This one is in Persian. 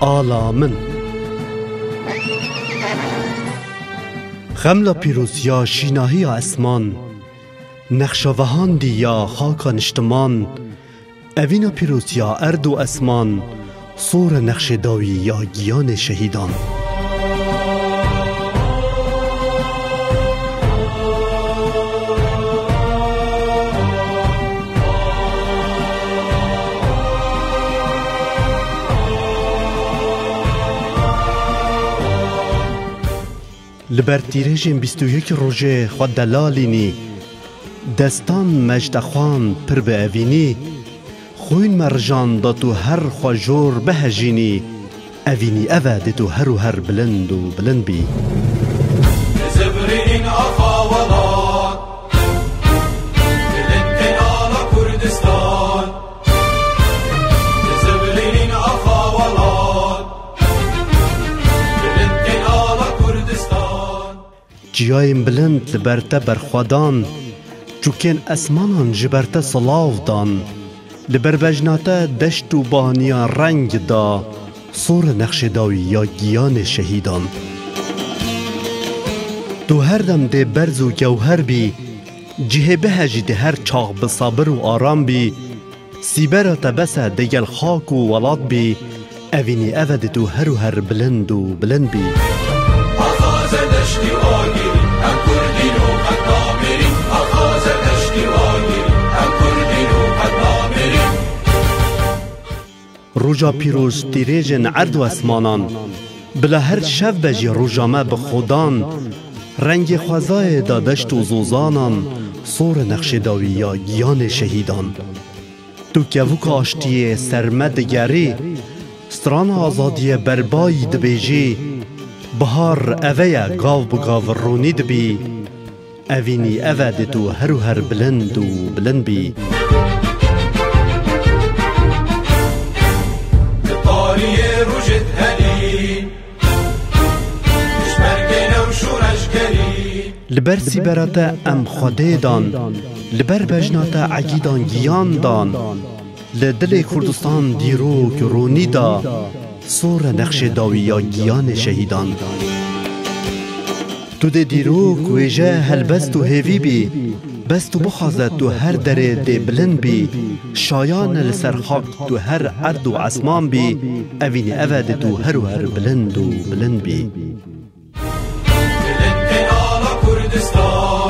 آلا من خملا پیروزیا شیناهی اسمان نقشوهان یا خاک نشتمان اوینا پیروزیا ارد و اسمان صور نقش داوی یا گیان شهیدان لبرتیرژین 21 روژه خود دلالینی دستان مجدخوان پر به اوینی خوین مرجان دا تو هر خواجور بهجینی اوینی اوه ده تو هر و هر بلند و بلند بی زبرین آقا ولاد بلند آلا کردستان زبرین آقا ولاد بلند آلا کردستان جیایم بلند لبرته برخوادان چوکن اسمانان جبرته صلاف دان لبربجناته دشت و بانیا رنگ دا صور نقش داوی یا گیان شهیدان تو هر دم ده برز و گوهر بی جهه بهجی ده هر چاق بصابر و آرام بی سیبرات بسه دگل خاک و ولاد بی اوینی اوه تو هر و هر بلند و بلند بی آغاز دشتی و آگیری هم کردین و قد نامرین آغاز دشتی و آگیری هم کردین و قد نامرین روژا پیروز تیریجن عرض و اسمانان بلا هر شب بجی روژامه بخودان رنگ خوزای دادشت و زوزانان صور نقش داوی یا گیان شهیدان تو کهوک آشتی سرمد گری ستران آزادی بربایی دبیجی بهار اوه گاو بگاو رونی دبی اوینی اوه ده تو هر و هر بلند و بلند بی طاری روجت هلی شمرگین و شورش گری لبر سیبراتا ام خوده دان لبر بجناتا عگیدان گیان دان لدل کردستان دیروک رونی دا صور نقش داوی یا گیان شهیدان تو ده دیروک ویجه هل بست و هیوی بی بست و بخوازد تو هر دره ده بلند بی شایان لسر خاک تو هر عرض و اسمان بی اوینی اوه ده تو هر و هر بلند و بلند بی بلند آلا کردستان